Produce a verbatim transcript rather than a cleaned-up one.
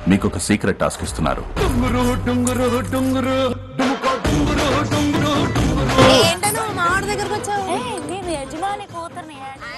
మీకు ఒక secret task ఇస్తున్నారు. ఏంటో మా ఆవిడ దగ్గరకు వచ్చావు. నేను యజమాని కూతుర్ని